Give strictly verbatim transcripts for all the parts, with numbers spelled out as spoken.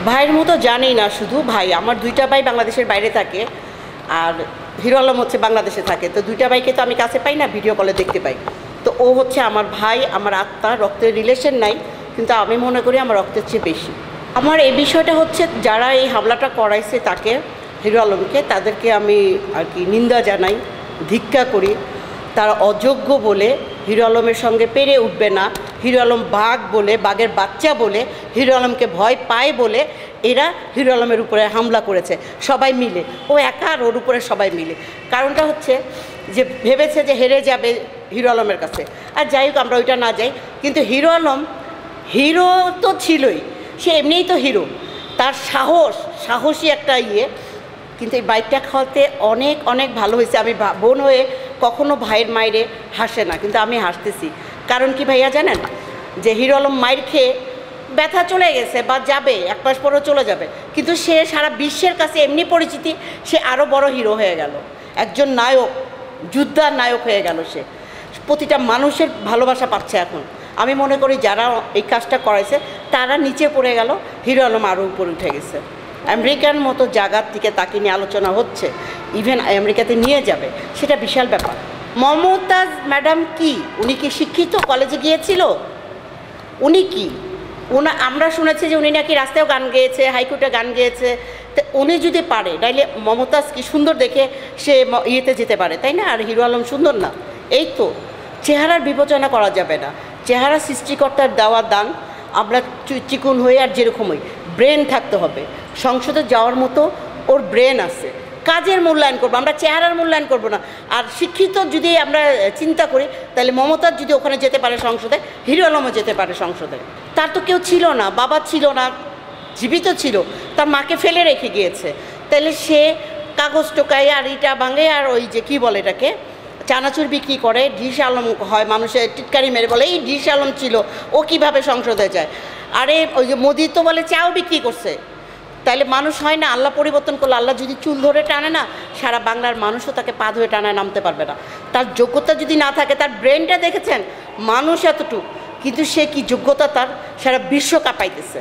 ভাইয়ের মতো জানি না, শুধু ভাই। আমার দুইটা ভাই বাংলাদেশের বাইরে থাকে, আর হিরো আলম হচ্ছে বাংলাদেশে থাকে। তো দুইটা ভাইকে তো আমি কাছে পাই না, ভিডিও কলে দেখতে পাই। তো ও হচ্ছে আমার ভাই, আমার আত্মা, রক্তের রিলেশন নাই, কিন্তু আমি মনে করি আমার রক্তের চেয়ে বেশি। আমার এই বিষয়টা হচ্ছে, যারা এই হামলাটা করাইছে তাকে, হিরো আলমকে, তাদেরকে আমি আর কি নিন্দা জানাই, ধিক্কা করি। তারা অযোগ্য বলে হিরো আলমের সঙ্গে পেরে উঠবে না, হিরো আলম বাঘ বলে, বাঘের বাচ্চা বলে, হিরো আলমকে ভয় পায় বলে এরা হিরো আলমের উপরে হামলা করেছে, সবাই মিলে। ও একা আর ওর উপরে সবাই মিলে। কারণটা হচ্ছে যে ভেবেছে যে হেরে যাবে হিরো আলমের কাছে। আর যাই হোক, আমরা ওইটা না যাই, কিন্তু হিরো আলম হিরো তো ছিলই, সে এমনিই তো হিরো। তার সাহস, সাহসী একটা ইয়ে। কিন্তু এই বাইকটা খাওয়াতে অনেক অনেক ভালো হয়েছে। আমি বোন হয়ে কখনো ভাইয়ের মায়েরে হাসে না, কিন্তু আমি হাসতেছি। কারণ কি ভাইয়া জানেন, যে হিরো আলম মায়ের খেয়ে ব্যথা চলে গেছে বা যাবে, এক মাস পরেও চলে যাবে, কিন্তু সে সারা বিশ্বের কাছে এমনি পরিচিতি, সে আরও বড় হিরো হয়ে গেল, একজন নায়ক, যোদ্ধার নায়ক হয়ে গেল। সে প্রতিটা মানুষের ভালোবাসা পাচ্ছে এখন। আমি মনে করি যারা এই কাজটা করাইছে তারা নিচে পড়ে গেল, হিরো আলম আরও উপরে উঠে গেছে। আমেরিকার মতো জায়গার থেকে তাকে নিয়ে আলোচনা হচ্ছে, ইভেন আমেরিকাতে নিয়ে যাবে, সেটা বিশাল ব্যাপার। মমতাজ ম্যাডাম কি, উনি কি শিক্ষিত, কলেজে গিয়েছিল? উনি কি, ওনা আমরা শুনেছি যে উনি নাকি রাস্তায়ও গান গেয়েছে, হাইকোর্টে গান গেয়েছে। তো উনি যদি পারে, তাইলে মমতাজ কি সুন্দর দেখে সে ইয়েতে যেতে পারে, তাই না? আর হিরো আলম সুন্দর না? এই তো, চেহারার বিবেচনা করা যাবে না। চেহারা সৃষ্টিকর্তার দেওয়া দান। আমরা চিকুন হয়ে আর যেরকম হই, ব্রেন থাকতে হবে। সংসদে যাওয়ার মতো ওর ব্রেন আছে, কাজের মূল্যায়ন করবো আমরা, চেহারার মূল্যায়ন করবো না। আর শিক্ষিত যদি আমরা চিন্তা করি, তাহলে মমতাজ যদি ওখানে যেতে পারে সংসদে, হিরো আলমও যেতে পারে সংসদে। তার তো কেউ ছিল না, বাবা ছিল না, জীবিত ছিল, তার মাকে ফেলে রেখে গিয়েছে। তাহলে সে কাগজ টোকায় আর ইটা ভাঙে আর ওই যে কী বলে এটাকে, চানাচুর বিক্রি করে, ঢিস আলম হয়, মানুষের টিটকারি মেরে বলে এই ঢিস আলম ছিল, ও কিভাবে সংসদে যায়? আরে ওই যে মোদি তো বলে চাও বিক্রি করছে। তাইলে মানুষ হয় না? আল্লাহ পরিবর্তন করলে, আল্লাহ যদি চুল ধরে টানে না, সারা বাংলার মানুষও তাকে পা ধরে টানায় নামতে পারবে না। তার যোগ্যতা যদি না থাকে, তার ব্রেনটা দেখেছেন, মানুষ এতটুকু, কিন্তু সে কি যোগ্যতা, তার সারা বিশ্ব কাঁপাইতেছে।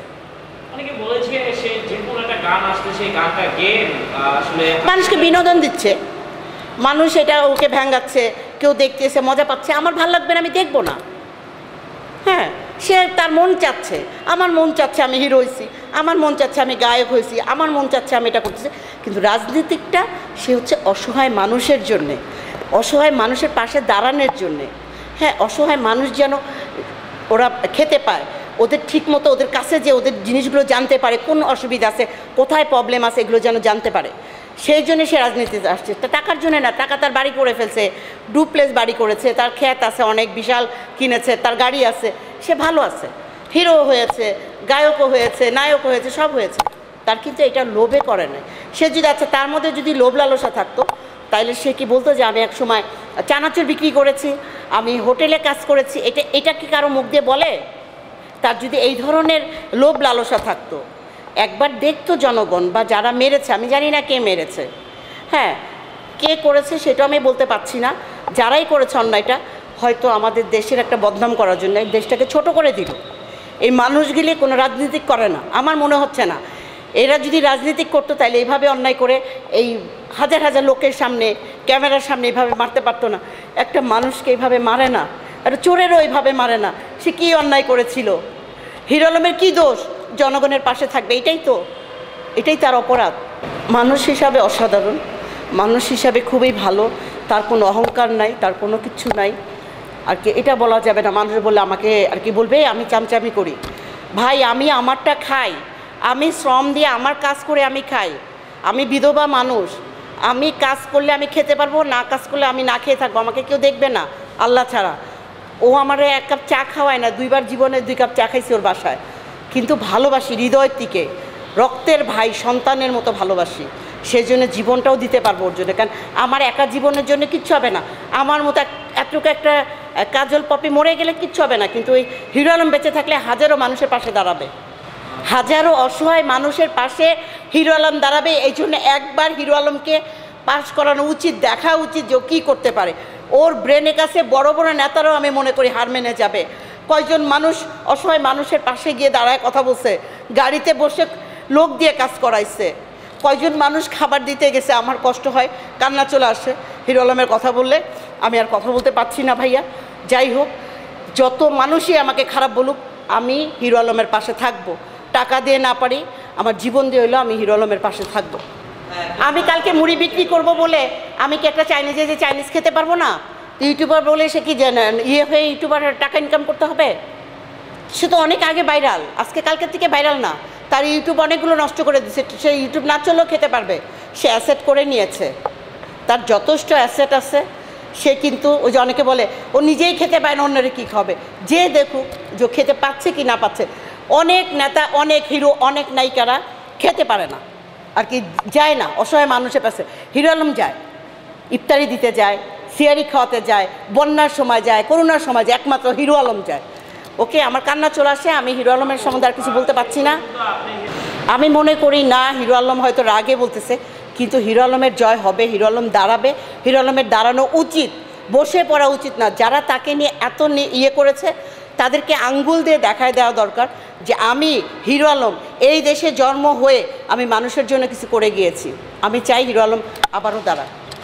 মানুষকে বিনোদন দিচ্ছে, মানুষ এটা ওকে ভ্যাঙ্গাচ্ছে, কেউ দেখতেছে, মজা পাচ্ছে। আমার ভাল লাগবে না, আমি দেখবো না। হ্যাঁ, সে তার মন চাচ্ছে, আমার মন চাচ্ছে আমি হিরো হয়েছি, আমার মন চাচ্ছে আমি গায়ক হয়েছি, আমার মন চাচ্ছে আমি এটা করতেছি। কিন্তু রাজনীতিকটা সে হচ্ছে অসহায় মানুষের জন্যে, অসহায় মানুষের পাশে দাঁড়ানোর জন্যে। হ্যাঁ, অসহায় মানুষ যেন ওরা খেতে পায়, ওদের ঠিক মতো ওদের কাছে যে ওদের জিনিসগুলো জানতে পারে, কোন অসুবিধা আছে, কোথায় প্রবলেম আছে, এগুলো যেন জানতে পারে। সেই জন্য সে রাজনীতিতে আসছে, তা টাকার জন্য না। টাকা তার বাড়ি করে ফেলছে, ডুপ্লেস বাড়ি করেছে, তার ক্ষেত আছে অনেক, বিশাল কিনেছে, তার গাড়ি আছে, সে ভালো আছে, হিরো হয়েছে, গায়কও হয়েছে, নায়কও হয়েছে, সব হয়েছে। তার কিন্তু এটা লোভে করে না। সে যদি আচ্ছা তার মধ্যে যদি লোভ লালসা থাকতো, তাইলে সে কি বলতো যে আমি এক সময় চানাচুর বিক্রি করেছি, আমি হোটেলে কাজ করেছি, এটা এটা কি কারো মুখ দিয়ে বলে? তার যদি এই ধরনের লোভ লালসা থাকতো, একবার দেখতো জনগণ বা যারা মেরেছে, আমি জানি না কে মেরেছে, হ্যাঁ কে করেছে সেটা আমি বলতে পারছি না, যারাই করেছে অন্যায়টা হয়তো আমাদের দেশের একটা বদনাম করার জন্য দেশটাকে ছোট করে দিল। এই মানুষগুলি কোনো রাজনীতি করে না, আমার মনে হচ্ছে না। এরা যদি রাজনীতি করতো তাহলে এইভাবে অন্যায় করে এই হাজার হাজার লোকের সামনে, ক্যামেরার সামনে এইভাবে মারতে পারতো না। একটা মানুষকে এইভাবে মারে না, একটা চোরেরও এইভাবে মারে না। সে কী অন্যায় করেছিল? হিরো আলমের কী দোষ? জনগণের পাশে থাকবে, এটাই তো, এটাই তার অপরাধ। মানুষ হিসাবে অসাধারণ, মানুষ হিসাবে খুবই ভালো, তার কোনো অহংকার নাই, তার কোনো কিছু নাই। আর কি এটা বলা যাবে না, মানুষ বলে আমাকে আর কি বলবে আমি চামচামি করি। ভাই আমি আমারটা খাই, আমি শ্রম দিয়ে আমার কাজ করে আমি খাই, আমি বিধবা মানুষ, আমি কাজ করলে আমি খেতে পারবো, না কাজ করলে আমি না খেয়ে থাকবো, আমাকে কেউ দেখবে না আল্লাহ ছাড়া। ও আমার এক কাপ চা খাওয়ায় না, দুইবার জীবনে দুই কাপ চা খাইছি ওর বাসায়, কিন্তু ভালোবাসি হৃদয়ের থেকে, রক্তের ভাই সন্তানের মতো ভালোবাসি। সেই জন্য জীবনটাও দিতে পারবো ওর জন্য, কারণ আমার একা জীবনের জন্য কিচ্ছু হবে না। আমার মতো এতটুকু একটা কাজল পপি মরে গেলে কিচ্ছু হবে না, কিন্তু ওই হিরো আলম বেঁচে থাকলে হাজারো মানুষের পাশে দাঁড়াবে, হাজারো অসহায় মানুষের পাশে হিরো আলম দাঁড়াবে। এই জন্য একবার হিরো আলমকে পাস করানো উচিত, দেখা উচিত যে কী করতে পারে। ওর ব্রেনের কাছে বড় বড় নেতারাও আমি মনে করি হার মেনে যাবে। কয়জন মানুষ অসহায় মানুষের পাশে গিয়ে দাঁড়ায় কথা বলছে, গাড়িতে বসে লোক দিয়ে কাজ করাইছে, কয়জন মানুষ খাবার দিতে গেছে, আমার কষ্ট হয়, কান্না চলে আসে হিরো আলমের কথা বললে। আমি আর কথা বলতে পারছি না ভাইয়া। যাই হোক, যত মানুষই আমাকে খারাপ বলুক, আমি হিরো আলমের পাশে থাকবো। টাকা দিয়ে না পারি, আমার জীবন দিয়ে হইলেও আমি হিরো আলমের পাশে থাকবো। আমি কালকে মুড়ি বিক্রি করব বলে আমি কি একটা চাইনিজে যে চাইনিজ খেতে পারবো না? ইউটিউবার বলে সে কি জানেন ইয়ে হয়ে ইউটিউবার টাকা ইনকাম করতে হবে? সে তো অনেক আগে ভাইরাল, আজকে কালকের থেকে ভাইরাল না। তার ইউটিউব অনেকগুলো নষ্ট করে দিচ্ছে, সে ইউটিউব না চলেও খেতে পারবে। সে অ্যাসেট করে নিয়েছে, তার যথেষ্ট অ্যাসেট আছে। সে কিন্তু ওই যে অনেকে বলে ও নিজেই খেতে পায় না, অন্যরা কী খাবে? যে দেখুক যে খেতে পাচ্ছে কি না পাচ্ছে। অনেক নেতা, অনেক হিরো, অনেক নায়িকারা খেতে পারে না, আর কি যায় না অসহায় মানুষের কাছে। হিরো আলম যায়, ইফতারি দিতে যায়, সিয়ারি খাওয়াতে যায়, বন্যার সময় যায়, করোনার সময় যায়, একমাত্র হিরো আলম যায়। ওকে, আমার কান্না চলে আসে, আমি হিরো আলমের সম্বন্ধে আর কিছু বলতে পারছি না। আমি মনে করি না হিরো আলম হয়তো রাগে বলতেছে, কিন্তু হিরো আলমের জয় হবে, হিরো আলম দাঁড়াবে। হিরো আলমের দাঁড়ানো উচিত, বসে পড়া উচিত না। যারা তাকে নিয়ে এত ইয়ে করেছে তাদেরকে আঙ্গুল দিয়ে দেখায় দেওয়া দরকার যে আমি হিরো আলম এই দেশে জন্ম হয়ে আমি মানুষের জন্য কিছু করে গিয়েছি। আমি চাই হিরো আলম আবারও দাঁড়াক।